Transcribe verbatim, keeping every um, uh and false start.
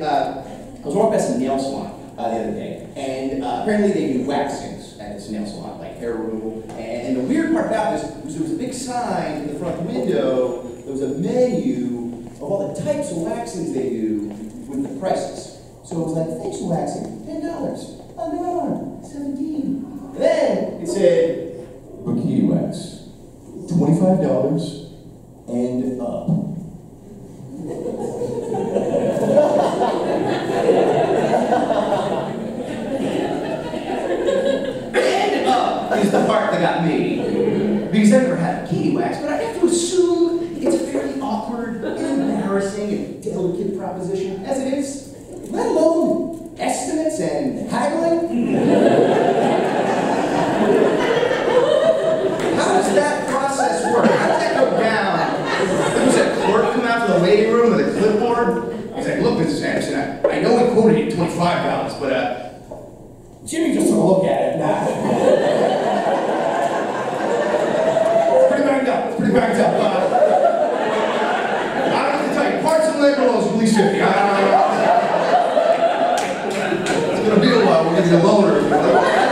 uh, I was walking past a nail salon uh, the other day, and uh, apparently they do waxings at this nail salon, like hair removal. And, and the weird part about this was there was a big sign in the front window. There was a menu of all the types of waxings they do with the prices. So it was like facial waxing, ten dollars, underarm, seventeen. And then it said bikini wax, twenty-five dollars and up. And up is the part that got me. Because I've never had bikini wax, but I have to assume it's a fairly awkward, embarrassing, and delicate proposition as it is, let alone estimates and haggling. How does that process work? How does that go down? Does that clerk come out to the waiting room with a clipboard? He's like, look, Missus Anderson, I, I know we quoted you twenty-five dollars, but uh, Jimmy just took a look at it. Nah. It's pretty banged up. It's pretty banged up. Uh, I don't have to tell you, parts and labor laws release fifty. I don't know. It's going to be a while. We'll get you a loaner.